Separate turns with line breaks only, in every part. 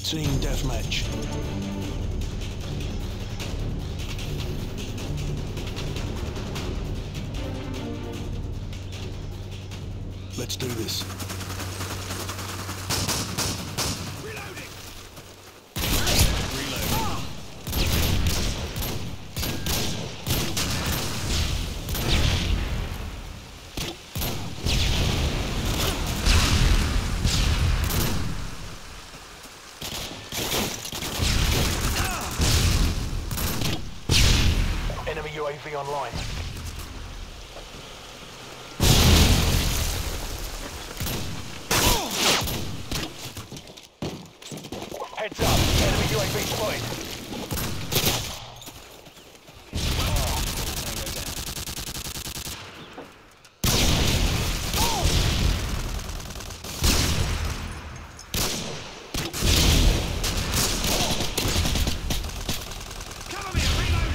Team deathmatch. Let's do this.
Reloading.
Enemy UAV online. Heads up, enemy UAV spotted.
Cover me, I'm reloading.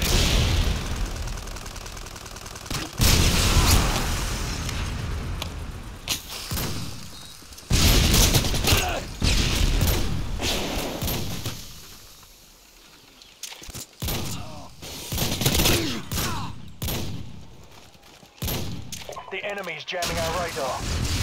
The enemy's jamming our radar.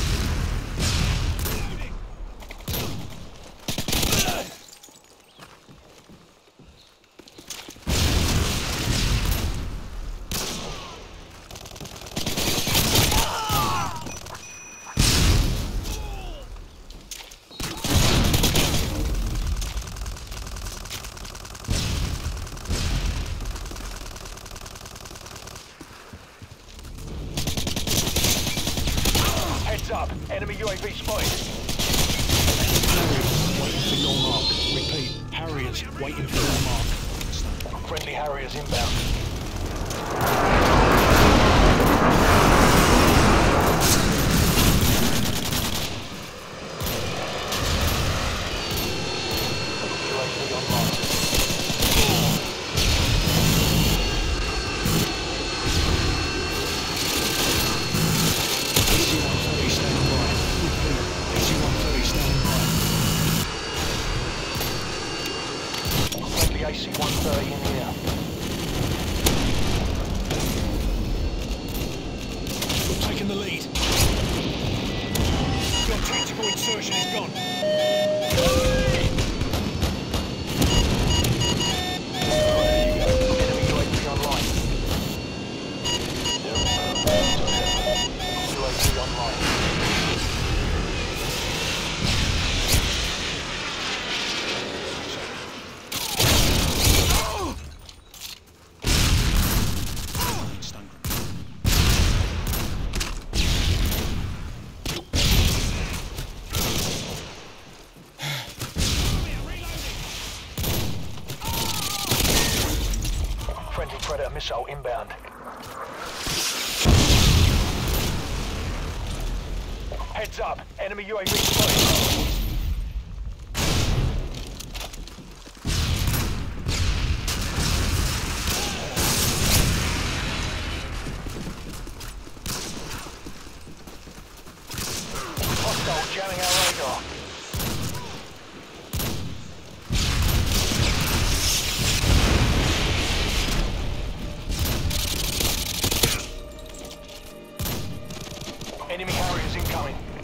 Heads up, enemy UAV spotted. Harriers waiting for your mark. Repeat, Harriers waiting for your mark. Friendly Harriers inbound. UAV online. AC-130 standing by. Repeat, AC-130 standing by. Friendly AC-130 in here. We're taking the lead. Your tactical insertion is gone. Enemy UAV online. UAV online. Friendly Predator missile inbound. Heads up, enemy UAV spotted. Hostile jamming our radar. Enemy Harriers incoming.